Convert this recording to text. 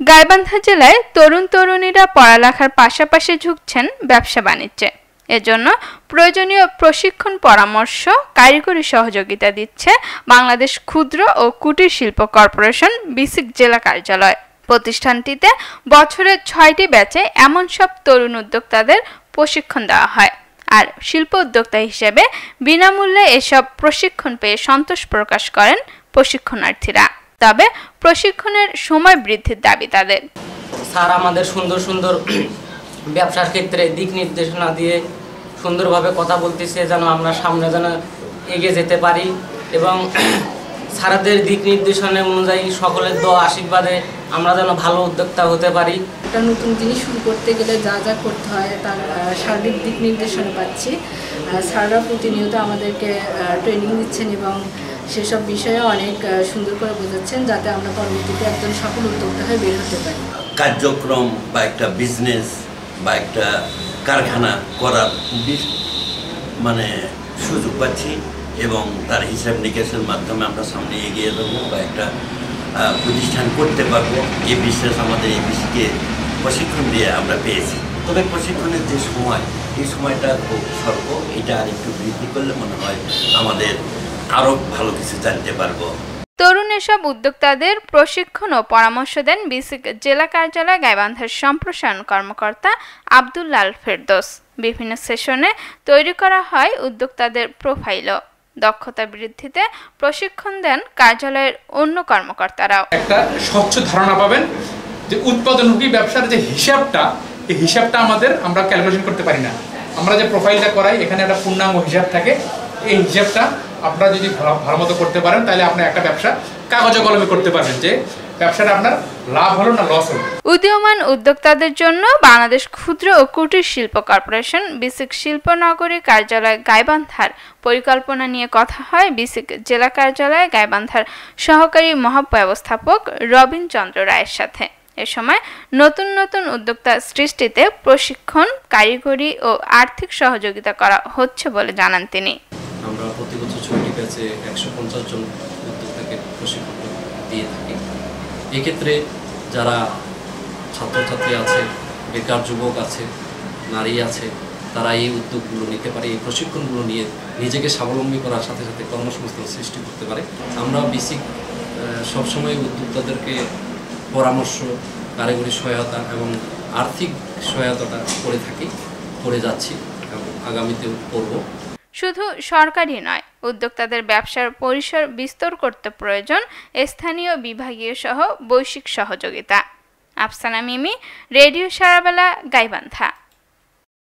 গাইবান্ধা জেলায় তরুণ তরুণীরা পড়ালেখার পাশাপাশি ঝুঁকছেন ব্যবসা বাণিজ্যে। এজন্য প্রয়োজনীয় প্রশিক্ষণ, পরামর্শ, কারিগরি সহযোগিতা দিচ্ছে বাংলাদেশ ক্ষুদ্র ও কুটির শিল্প কর্পোরেশন বিসিক জেলা কার্যালয়। প্রতিষ্ঠানটিতে বছরে ৬টি ব্যাচে এমন সব তরুণ উদ্যোক্তাদের প্রশিক্ষণ দেওয়া হয়। আর শিল্প উদ্যোক্তা হিসেবে বিনামূল্যে এসব প্রশিক্ষণ পেয়ে সন্তোষ প্রকাশ করেন প্রশিক্ষণার্থীরা। তবে প্রশিক্ষণের সময় বৃদ্ধির দাবি তাদের। স্যার আমাদের সুন্দর সুন্দর ব্যবসার ক্ষেত্রে দিক নির্দেশনা দিয়ে সুন্দরভাবে কথা বলতেছে, যেন আমরা সামনে যেন এগিয়ে যেতে পারি এবং স্যারদের দিক নির্দেশনা অনুযায়ী সকলের দোয়া আশীর্বাদে আমরা যেন ভালো উদ্যোক্তা হতে পারি। একটা নতুন জিনিস শুরু করতে গেলে যা যা করতে হয় তার সার্বিক দিক নির্দেশনা পাচ্ছি। স্যাররা প্রতিনিয়ত আমাদেরকে ট্রেনিং দিচ্ছেন এবং সেসব বিষয়ে অনেক সুন্দর করে বোঝাচ্ছেন, যাতে আমরা পরবর্তীতে একজন সফল উদ্যোক্তা হয়ে বের হতে পারি। কার্যক্রম বা একটা বিজনেস বা একটা কারখানা করার সুযোগ পাচ্ছি এবং তার হিসাব নিকাশের মাধ্যমে আমরা সামনে এগিয়ে যাবো বা একটা প্রতিষ্ঠান করতে পারবো। এই বিশ্বাস আমাদের এই বিষয়কে প্রশিক্ষণ দিয়ে আমরা পেয়েছি। তবে প্রশিক্ষণের যে সময়, এই সময়টা খুব স্বল্প। এটা আর একটু বৃদ্ধি করলে মনে হয় আমাদের আরও ভালো কিছু জানতে পারবো। তরুণ এসব উদ্যোক্তাদের প্রশিক্ষণ ও পরামর্শ দেন বিসিক জেলা কার্যালয় গাইবান্ধার সম্প্রসারণ কর্মকর্তা আব্দুল্লাহ ফেরদৌস। বিভিন্ন সেশনে তৈরি করা হয় উদ্যোক্তাদের প্রোফাইলও। দক্ষতা বৃদ্ধিতে প্রশিক্ষণ দেন কার্যালয়ের অন্য কর্মকর্তারাও। একটা স্বচ্ছ ধারণা পাবেন যে উৎপাদনমুখী ব্যবসার যে হিসাবটা, এই হিসাবটা আমরা ক্যালকুলেশন করতে পারি না। আমরা যে প্রোফাইলটা করাই, এখানে একটা পূর্ণাঙ্গ হিসাব থাকে। এই হিসাবটা আপনারা যদি ভালো মতো করতে পারেন, তাহলে আপনি একটা ব্যবসা কাগজে কলমে করতে পারবেন যে ব্যবসাটা আপনার লাভ হলো না লস হলো। উদীয়মান উদ্যোক্তাদের জন্য বাংলাদেশ ক্ষুদ্র ও কুটির শিল্প কর্পোরেশন বিসিক শিল্পনগরী কার্যালয় গাইবান্ধার পরিকল্পনা নিয়ে কথা হয় বিসিক জেলা কার্যালয় গাইবান্ধার সহকারী মহাব্যবস্থাপক রবিন চন্দ্র রায়ের সাথে। এ সময় নতুন নতুন উদ্যোক্তা সৃষ্টিতে প্রশিক্ষণ, কারিগরি ও আর্থিক সহযোগিতা করা হচ্ছে বলে জানান তিনি। আমরা প্রতি বছর 6টি ব্যাচে 150 জন উদ্যোক্তাকে প্রশিক্ষণ দিয়ে থাকি। এক্ষেত্রে যারা ছাত্রছাত্রী আছে, বেকার যুবক আছে, নারী আছে, তারা এই উদ্যোগগুলো নিতে পারে। এই প্রশিক্ষণগুলো নিয়ে নিজেকে স্বাবলম্বী করার সাথে সাথে কর্মসংস্থান সৃষ্টি করতে পারে। আমরা বেসিক সবসময় উদ্যোক্তাদেরকে পরামর্শ, কারিগরি সহায়তা এবং আর্থিক সহায়তাটা করে যাচ্ছি এবং আগামীতেও করব। শুধু সরকারি নয়, উদ্যোক্তাদের ব্যবসার পরিসর বিস্তর করতে প্রয়োজন স্থানীয়, বিভাগীয় সহ বৈশ্বিক সহযোগিতা। আফসানা মিমি, রেডিও সারাবেলা, গাইবান্ধা।